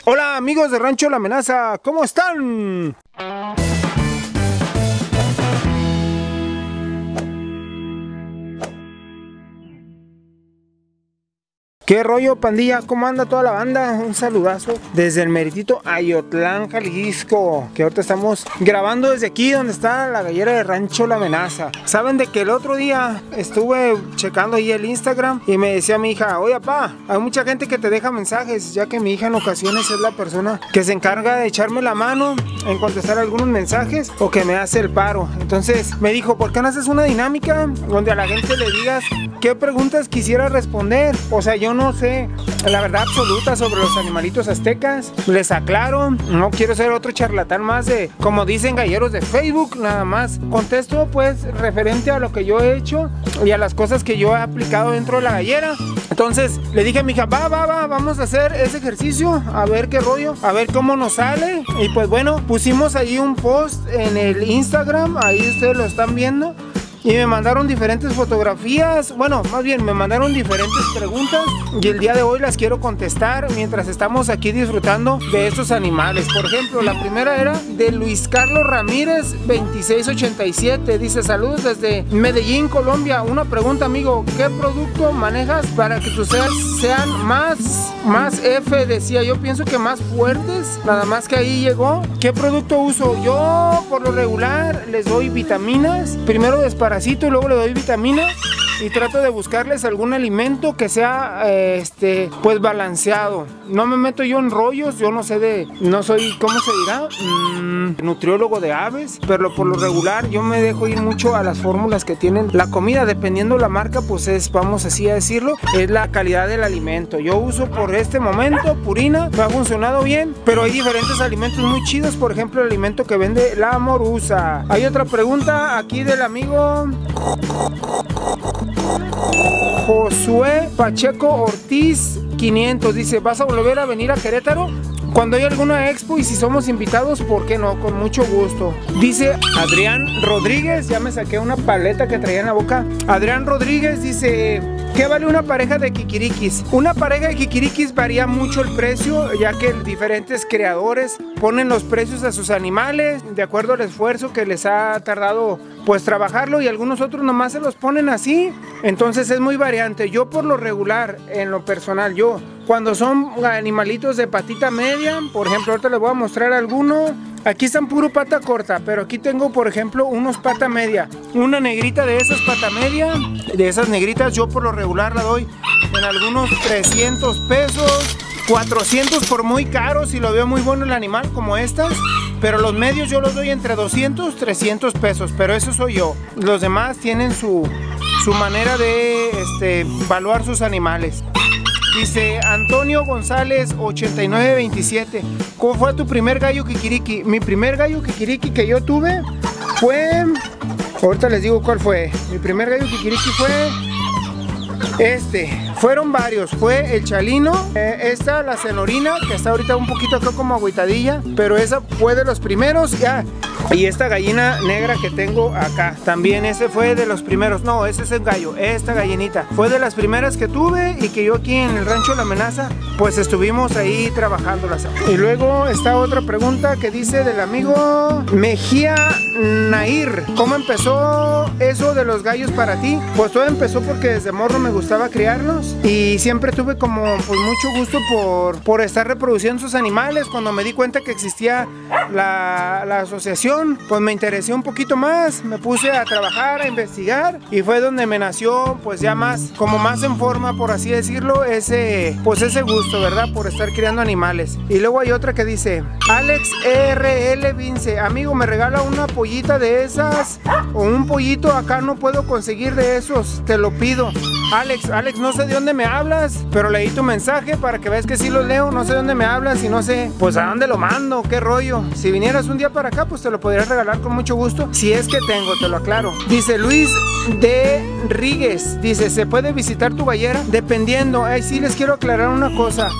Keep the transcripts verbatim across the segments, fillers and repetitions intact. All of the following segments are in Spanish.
Hola amigos de Rancho La Amenaza, ¿cómo están? ¿Qué rollo, pandilla? ¿Cómo anda toda la banda? Un saludazo desde el meritito Ayotlán, Jalisco, que ahorita estamos grabando desde aquí donde está la gallera de Rancho La Amenaza. Saben de que el otro día estuve checando ahí el Instagram y me decía mi hija: oye, papá, hay mucha gente que te deja mensajes, ya que mi hija en ocasiones es la persona que se encarga de echarme la mano en contestar algunos mensajes o que me hace el paro. Entonces me dijo: ¿por qué no haces una dinámica donde a la gente le digas qué preguntas quisiera responder? O sea, yo no sé la verdad absoluta sobre los animalitos aztecas. Les aclaro, no quiero ser otro charlatán más de, como dicen galleros de Facebook, nada más contesto pues referente a lo que yo he hecho y a las cosas que yo he aplicado dentro de la gallera. Entonces le dije a mi hija: va, va, va, vamos a hacer ese ejercicio, a ver qué rollo, a ver cómo nos sale. Y pues bueno, pusimos ahí un post en el Instagram, ahí ustedes lo están viendo. Y me mandaron diferentes fotografías, bueno, más bien me mandaron diferentes preguntas y el día de hoy las quiero contestar mientras estamos aquí disfrutando de estos animales. Por ejemplo, la primera era de Luis Carlos Ramírez veintiséis ochenta y siete, dice: saludos desde Medellín, Colombia. Una pregunta, amigo, ¿qué producto manejas para que tus seas sean más, más F? Decía, yo pienso que más fuertes, nada más que ahí llegó. ¿Qué producto uso? Yo por lo regular les doy vitaminas, primero desparasito y luego le doy vitaminas y trato de buscarles algún alimento que sea eh, este pues balanceado. No me meto yo en rollos, yo no sé de, no soy, ¿cómo se dirá? Mm, nutriólogo de aves, pero por lo regular yo me dejo ir mucho a las fórmulas que tienen la comida, dependiendo la marca, pues es, vamos así a decirlo, es la calidad del alimento. Yo uso por este momento Purina, me ha funcionado bien, pero hay diferentes alimentos muy chidos, por ejemplo el alimento que vende La Morusa. Hay otra pregunta aquí del amigo Josué Pacheco Ortiz quinientos, dice: ¿vas a volver a venir a Querétaro cuando hay alguna expo? Y si somos invitados, ¿por qué no? Con mucho gusto. Dice Adrián Rodríguez, ya me saqué una paleta que traía en la boca. Adrián Rodríguez dice: ¿qué vale una pareja de kikirikis? Una pareja de kikirikis varía mucho el precio, ya que diferentes creadores ponen los precios a sus animales de acuerdo al esfuerzo que les ha tardado pues trabajarlo, y algunos otros nomás se los ponen así. Entonces es muy variante. Yo por lo regular, en lo personal, yo cuando son animalitos de patita media, por ejemplo, ahorita les voy a mostrar alguno. Aquí están puro pata corta, pero aquí tengo por ejemplo unos pata media. Una negrita de esas pata media, de esas negritas yo por lo regular la doy en algunos trescientos pesos, cuatrocientos por muy caro si lo veo muy bueno el animal, como estas. Pero los medios yo los doy entre doscientos, trescientos pesos, pero eso soy yo. Los demás tienen su, su manera de este, evaluar sus animales. Dice Antonio González ochenta y nueve veintisiete: ¿cómo fue tu primer gallo kikiriki? Mi primer gallo kikiriki que yo tuve fue... ahorita les digo cuál fue. Mi primer gallo kikiriki fue... este, fueron varios, fue el Chalino, eh, esta, la Cenorina, que está ahorita un poquito acá como agüitadilla, pero esa fue de los primeros, ya. Y esta gallina negra que tengo acá, también ese fue de los primeros. No, ese es el gallo, esta gallinita fue de las primeras que tuve y que yo aquí en el Rancho La Amenaza pues estuvimos ahí trabajándolas. Y luego está otra pregunta que dice del amigo Mejía Nair: ¿cómo empezó eso de los gallos para ti? Pues todo empezó porque desde morro me gustaba criarlos y siempre tuve como pues mucho gusto por, por estar reproduciendo sus animales. Cuando me di cuenta que existía la, la asociación, pues me interesé un poquito más, me puse a trabajar, a investigar, y fue donde me nació pues ya más, como más en forma, por así decirlo, ese pues ese gusto, ¿verdad? Por estar criando animales. Y luego hay otra que dice Alex R L Vince: amigo, me regala una pollita de esas o un pollito, acá no puedo conseguir de esos, te lo pido. Alex, Alex, no sé de dónde me hablas, pero leí tu mensaje para que veas que sí los leo. No sé de dónde me hablas y no sé pues a dónde lo mando, qué rollo. Si vinieras un día para acá, pues te lo podría regalar con mucho gusto, si es que tengo, te lo aclaro. Dice Luis de Ríguez, dice: ¿se puede visitar tu gallera? Dependiendo. Ay, sí les quiero aclarar una cosa.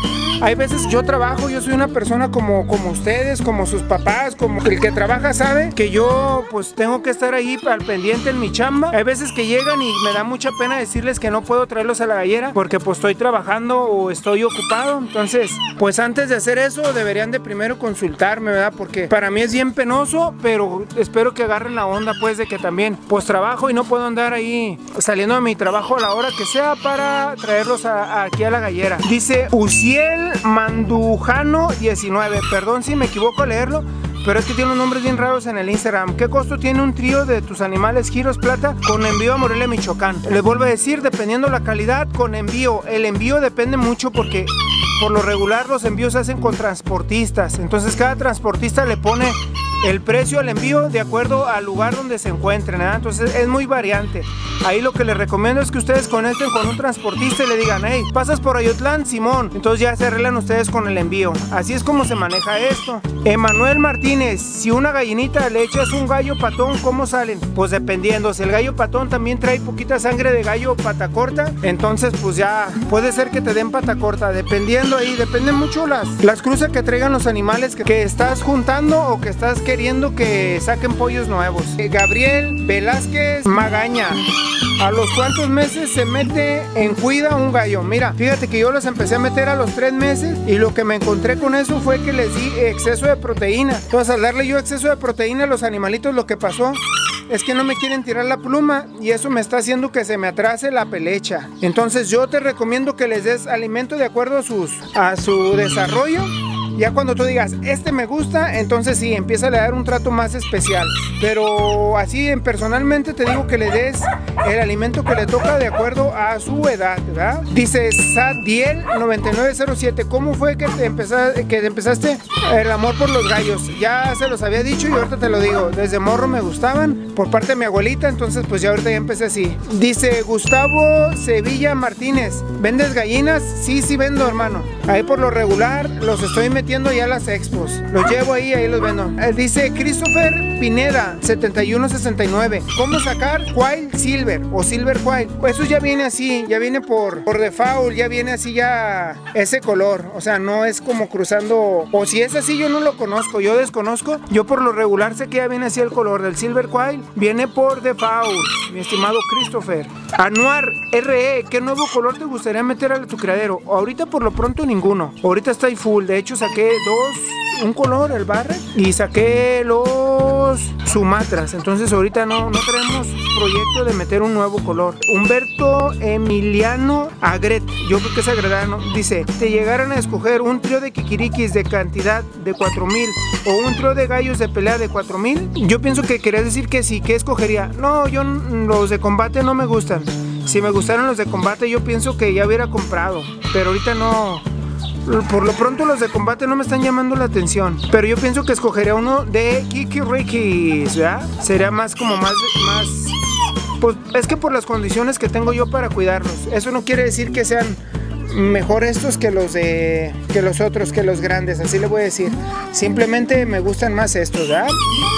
Hay veces yo trabajo, yo soy una persona como, como ustedes, como sus papás, como el que trabaja sabe que yo pues tengo que estar ahí al pendiente en mi chamba. Hay veces que llegan y me da mucha pena decirles que no puedo traerlos a la gallera porque pues estoy trabajando o estoy ocupado. Entonces, pues antes de hacer eso deberían de primero consultarme, ¿verdad? Porque para mí es bien penoso, pero espero que agarren la onda pues de que también pues trabajo y no puedo andar ahí saliendo de mi trabajo a la hora que sea para traerlos a, a aquí a la gallera. Dice Uciel Mandujano diecinueve, perdón si me equivoco a leerlo, pero es que tiene unos nombres bien raros en el Instagram. ¿Qué costo tiene un trío de tus animales Giros Plata con envío a Morelia, Michoacán? Les vuelvo a decir, dependiendo la calidad, con envío. El envío depende mucho porque por lo regular los envíos se hacen con transportistas. Entonces cada transportista le pone el precio al envío de acuerdo al lugar donde se encuentren, ¿eh? Entonces es muy variante. Ahí lo que les recomiendo es que ustedes conecten con un transportista y le digan, hey, pasas por Ayotlán, Simón. Entonces ya se arreglan ustedes con el envío. Así es como se maneja esto. Emanuel Martínez, si una gallinita le echas un gallo patón, ¿cómo salen? Pues dependiendo, si el gallo patón también trae poquita sangre de gallo pata corta, entonces pues ya puede ser que te den pata corta, dependiendo ahí, depende mucho las, las cruzas que traigan los animales que, que estás juntando o que estás queriendo que saquen pollos nuevos. Gabriel Velázquez Magaña, ¿a los cuántos meses se mete en cuida un gallo? Mira, fíjate que yo los empecé a meter a los tres meses y lo que me encontré con eso fue que les di exceso de proteína. Entonces al darle yo exceso de proteína a los animalitos, lo que pasó es que no me quieren tirar la pluma y eso me está haciendo que se me atrase la pelecha. Entonces yo te recomiendo que les des alimento de acuerdo a, sus, a su desarrollo. Ya cuando tú digas, este me gusta, entonces sí, empieza a dar un trato más especial. Pero así, en personalmente te digo que le des el alimento que le toca de acuerdo a su edad, ¿verdad? Dice Sadiel noventa y nueve cero siete, ¿cómo fue que te empezaste, que te empezaste el amor por los gallos? Ya se los había dicho y ahorita te lo digo. Desde morro me gustaban por parte de mi abuelita, entonces pues ya ahorita ya empecé así. Dice Gustavo Sevilla Martínez, ¿vendes gallinas? Sí, sí vendo, hermano. Ahí por lo regular los estoy metiendo ya a las expos. Los llevo ahí, ahí los vendo. Él dice Christopher Pineda setenta y uno sesenta y nueve, ¿cómo sacar Quail Silver o Silver Quail? Pues eso ya viene así, ya viene por, por default, ya viene así ya ese color. O sea, no es como cruzando, o si es así yo no lo conozco, yo desconozco. Yo por lo regular sé que ya viene así el color del Silver Quail, viene por default, mi estimado Christopher. Anuar R E, ¿qué nuevo color te gustaría meter a tu criadero? Ahorita por lo pronto ninguno, ahorita está full. De hecho saqué dos, un color, el barre, y saqué los Sumatras. Entonces ahorita no, no tenemos proyecto de meter un nuevo color. Humberto Emiliano Agret, yo creo que es agredano, dice, te llegaran a escoger un trío de kikirikis de cantidad de cuatro mil o un trío de gallos de pelea de cuatro mil, yo pienso que querías decir que sí, ¿qué escogería? No, yo los de combate no me gustan. Si me gustaran los de combate yo pienso que ya hubiera comprado, pero ahorita no. Por lo pronto los de combate no me están llamando la atención, pero yo pienso que escogería uno de kikirikis, ¿verdad? Sería más como más, más, pues es que por las condiciones que tengo yo para cuidarlos. Eso no quiere decir que sean mejor estos que los de que los otros, que los grandes, así le voy a decir. Simplemente me gustan más estos, ¿verdad?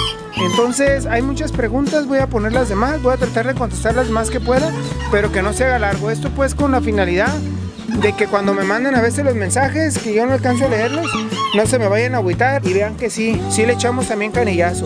Entonces hay muchas preguntas, voy a poner las demás, voy a tratar de contestar las más que pueda, pero que no se haga largo. Esto pues con la finalidad de que cuando me manden a veces los mensajes que yo no alcanzo a leerlos, no se me vayan a agüitar y vean que sí, sí le echamos también canillazo.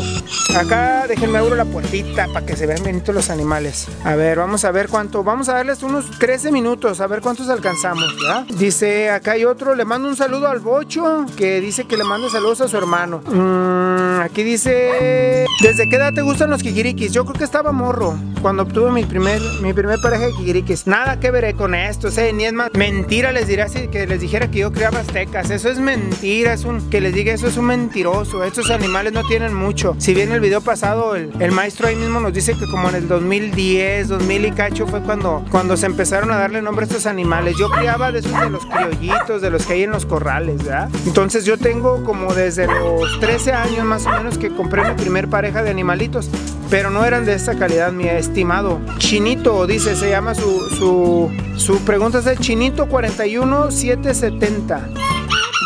Acá déjenme abro la puertita para que se vean bonitos los animales. A ver, vamos a ver cuánto, vamos a darles unos trece minutos, a ver cuántos alcanzamos, ¿verdad? Dice, acá hay otro, le mando un saludo al Bocho, que dice que le manda saludos a su hermano. Mm, aquí dice, ¿desde qué edad te gustan los kikirikis? Yo creo que estaba morro cuando obtuve mi primer, mi primer pareja de kikirikis. Nada que veré con esto, ¿eh? Ni es más mentira les dirá así, que les dijera que yo criaba aztecas. Eso es mentira, es un, que les diga eso es un mentiroso. Estos animales no tienen mucho. Si bien el video pasado el, el maestro ahí mismo nos dice que como en el dos mil diez, dos mil y cacho fue cuando, cuando se empezaron a darle nombre a estos animales. Yo criaba de esos de los criollitos, de los que hay en los corrales, ¿verdad? Entonces yo tengo como desde los trece años más o menos que compré mi primer pareja de animalitos, pero no eran de esta calidad, mi estimado. Chinito, dice, se llama su, su, su pregunta es el Chinito cuarenta y uno setecientos setenta.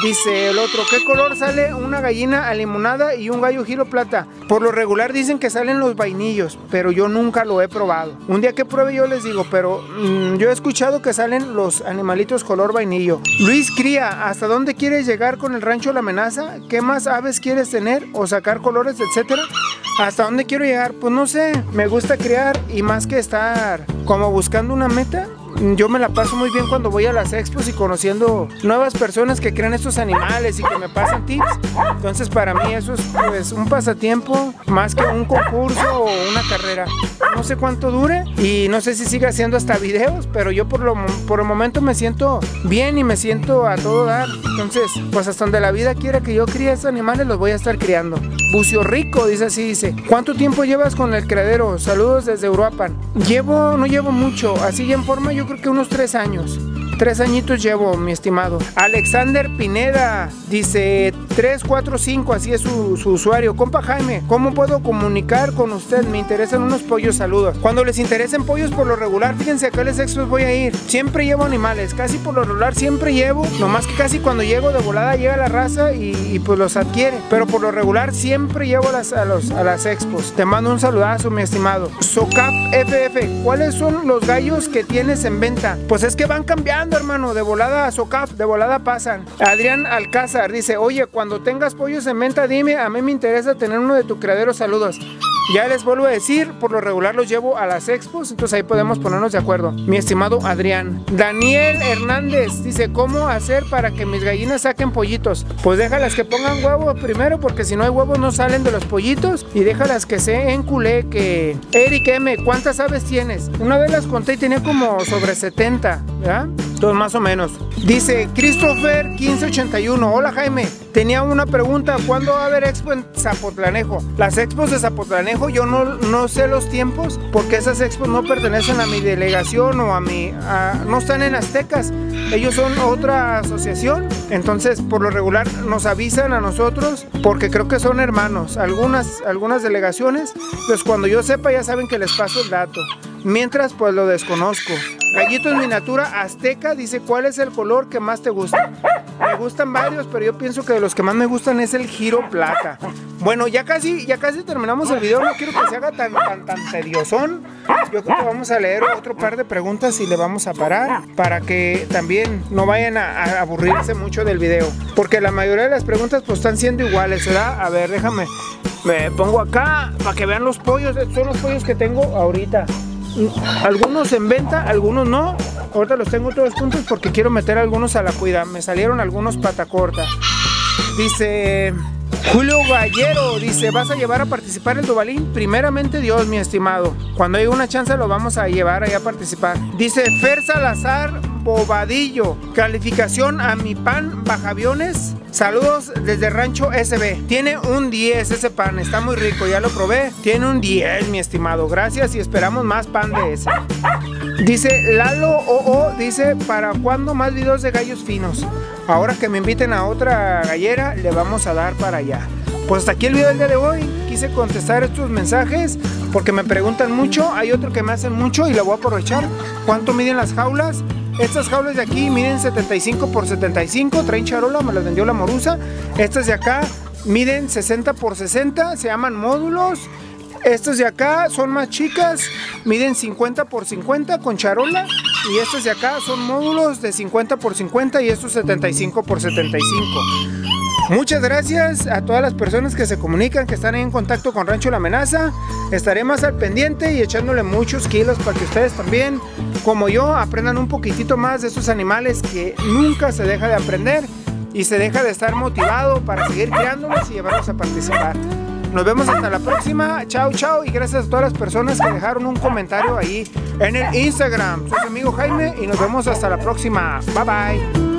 Dice el otro, ¿qué color sale una gallina alimonada y un gallo giro plata? Por lo regular dicen que salen los vainillos, pero yo nunca lo he probado. Un día que pruebe yo les digo, pero mmm, yo he escuchado que salen los animalitos color vainillo. Luis Cría, ¿hasta dónde quieres llegar con el rancho La Amenaza? ¿Qué más aves quieres tener o sacar colores, etcétera? ¿Hasta dónde quiero llegar? Pues no sé, me gusta criar y más que estar como buscando una meta, yo me la paso muy bien cuando voy a las expos y conociendo nuevas personas que crean estos animales y que me pasan tips. Entonces para mí eso es pues un pasatiempo más que un concurso o una carrera. No sé cuánto dure y no sé si siga haciendo hasta videos, pero yo por, lo, por el momento me siento bien y me siento a todo dar. Entonces pues hasta donde la vida quiera que yo críe estos animales los voy a estar criando. Bucio Rico dice así, dice, ¿cuánto tiempo llevas con el criadero? Saludos desde Uruapan. Llevo, no llevo mucho, así en forma yo creo que unos tres años. Tres añitos llevo, mi estimado. Alexander Pineda dice tres cuatro cinco, así es su, su usuario. Compa Jaime, ¿cómo puedo comunicar con usted? Me interesan unos pollos, saludos. Cuando les interesen pollos por lo regular, fíjense a cuáles expos voy a ir. Siempre llevo animales, casi por lo regular siempre llevo. Nomás que casi cuando llego de volada llega la raza y, y pues los adquiere. Pero por lo regular siempre llevo a las, a, los, a las expos. Te mando un saludazo, mi estimado. Socap F F, ¿cuáles son los gallos que tienes en venta? Pues es que van cambiando, hermano, de volada a Socap, de volada pasan. Adrián Alcázar dice, oye, cuando tengas pollos en venta, dime, a mí me interesa tener uno de tu criadero, saludos. Ya les vuelvo a decir, por lo regular los llevo a las expos, entonces ahí podemos ponernos de acuerdo. Mi estimado Adrián. Daniel Hernández dice, ¿cómo hacer para que mis gallinas saquen pollitos? Pues déjalas que pongan huevos primero, porque si no hay huevos no salen de los pollitos, y déjalas que se encule, que... Eric M, ¿cuántas aves tienes? Una vez las conté y tenía como sobre setenta, ¿verdad? Entonces más o menos. Dice Christopher quince ochenta y uno, hola Jaime, tenía una pregunta, ¿cuándo va a haber expo en Zapotlanejo? Las expos de Zapotlanejo yo no, no sé los tiempos, porque esas expos no pertenecen a mi delegación o a mi... A, no están en Aztecas, ellos son otra asociación, entonces por lo regular nos avisan a nosotros, porque creo que son hermanos, algunas, algunas delegaciones, pues cuando yo sepa ya saben que les paso el dato. Mientras pues lo desconozco. Gallitos Miniatura Azteca dice, ¿cuál es el color que más te gusta? Me gustan varios, pero yo pienso que de los que más me gustan es el giro plata. Bueno, ya casi, ya casi terminamos el video, no quiero que se haga tan, tan, tan tediosón. Yo creo que vamos a leer otro par de preguntas y le vamos a parar para que también no vayan a, a aburrirse mucho del video. Porque la mayoría de las preguntas pues están siendo iguales, ¿verdad? A ver, déjame, me pongo acá para que vean los pollos. Estos son los pollos que tengo ahorita. Algunos en venta, algunos no. Ahorita los tengo todos juntos porque quiero meter algunos a la cuida. Me salieron algunos pata corta. Dice Julio Gallero, dice, ¿vas a llevar a participar el Duvalín? Primeramente Dios, mi estimado. Cuando haya una chance lo vamos a llevar ahí a participar. Dice Fer Salazar Bobadillo, calificación a mi pan Bajaviones. Saludos desde Rancho S B. Tiene un diez ese pan, está muy rico, ya lo probé. Tiene un diez, mi estimado. Gracias y esperamos más pan de ese. Dice Lalo O O, dice, ¿para cuándo más videos de gallos finos? Ahora que me inviten a otra gallera, le vamos a dar para allá. Pues hasta aquí el video del día de hoy. Quise contestar estos mensajes porque me preguntan mucho. Hay otro que me hacen mucho y lo voy a aprovechar. ¿Cuánto miden las jaulas? Estas jaulas de aquí miden setenta y cinco por setenta y cinco, traen charola, me las vendió la Morusa. Estas de acá miden sesenta por sesenta, se llaman módulos. Estas de acá son más chicas, miden cincuenta por cincuenta con charola. Y estas de acá son módulos de cincuenta por cincuenta y estos setenta y cinco por setenta y cinco. Muchas gracias a todas las personas que se comunican, que están ahí en contacto con Rancho La Amenaza. Estaré más al pendiente y echándole muchos kilos para que ustedes también, como yo, aprendan un poquitito más de esos animales que nunca se deja de aprender y se deja de estar motivado para seguir criándolos y llevarlos a participar. Nos vemos hasta la próxima. Chao, chao. Y gracias a todas las personas que dejaron un comentario ahí en el Instagram. Soy su amigo Jaime y nos vemos hasta la próxima. Bye, bye.